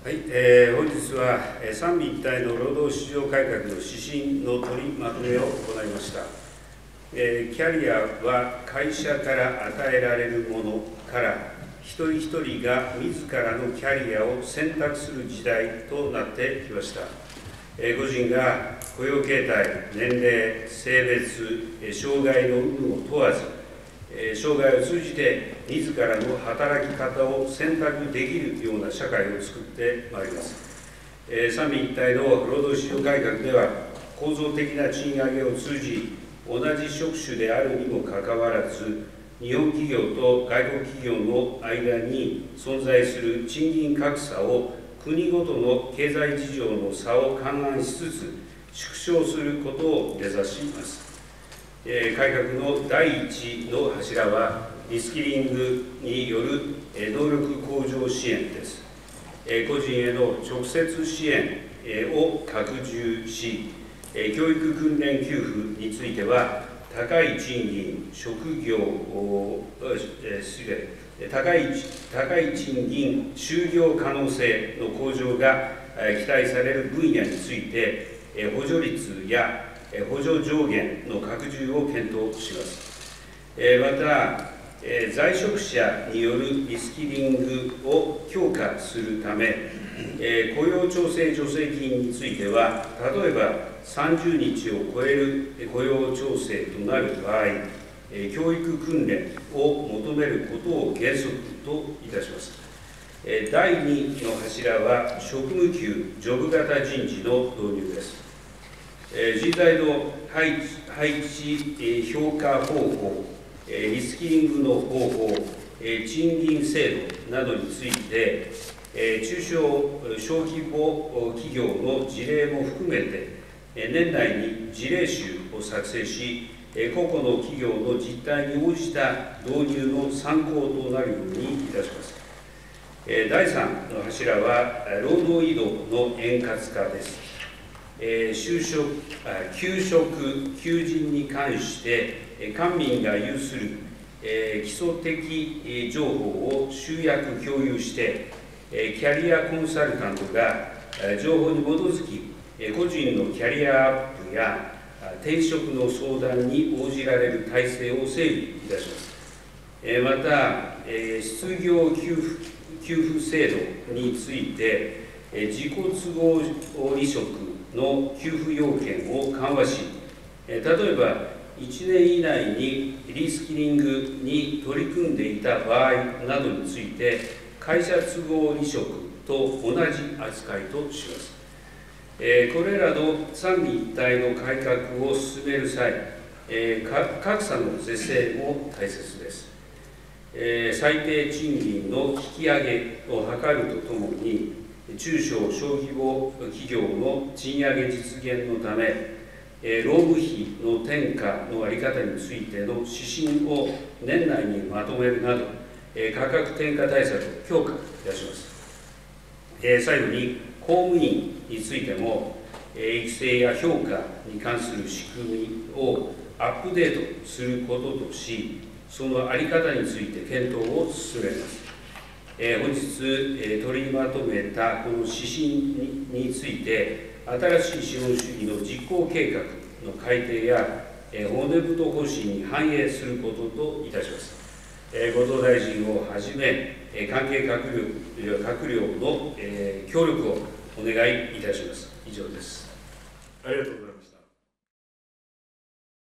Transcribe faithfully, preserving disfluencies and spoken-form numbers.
はい、えー、本日は三位一体の労働市場改革の指針の取りまとめを行いました。えー、キャリアは会社から与えられるものから一人一人が自らのキャリアを選択する時代となってきました。えー、個人が雇用形態、年齢、性別、障害の有無を問わず、生涯を通じて自らの働き方を選択できるような社会を作ってまいります。三位一体の労働市場改革では、構造的な賃上げを通じ、同じ職種であるにもかかわらず、日本企業と外国企業の間に存在する賃金格差を国ごとの経済事情の差を勘案しつつ、縮小することを目指します。改革の第一の柱は、リスキリングによる能力向上支援です。個人への直接支援を拡充し、教育訓練給付については、高い賃金、職業、失礼、高い、高い賃金、就業可能性の向上が期待される分野について、補助率や補助上限の拡充を検討します。また、在職者によるリスキリングを強化するため、雇用調整助成金については、例えばさんじゅうにちを超える雇用調整となる場合、教育訓練を求めることを原則といたします。だいにの柱は、職務給ジョブ型人事の導入です。人材の配置、配置評価方法、リスキリングの方法、賃金制度などについて、中小・小規模企業の事例も含めて、年内に事例集を作成し、個々の企業の実態に応じた導入の参考となるようにいたします。だいさんの柱は、労働移動の円滑化です。就職、給食、求人に関して、官民が有する基礎的情報を集約共有して、キャリアコンサルタントが情報に基づき、個人のキャリアアップや転職の相談に応じられる体制を整備いたします。また、失業給付、給付制度について、自己都合離職の給付要件を緩和し、例えばいちねん以内にリスキリングに取り組んでいた場合などについて、会社都合離職と同じ扱いとします。これらの三位一体の改革を進める際、格差の是正も大切です。最低賃金の引き上げを図るとともに、中小・小規模企業の賃上げ実現のため、労務費の転嫁の在り方についての指針を年内にまとめるなど、価格転嫁対策を強化いたします。最後に、公務員についても、育成や評価に関する仕組みをアップデートすることとし、その在り方について検討を進めます。本日取りまとめたこの指針について、新しい資本主義の実行計画の改定や骨太方針に反映することといたします。後藤大臣をはじめ、関係閣僚、閣僚の協力をお願いいたします。以上です。 ありがとうございました。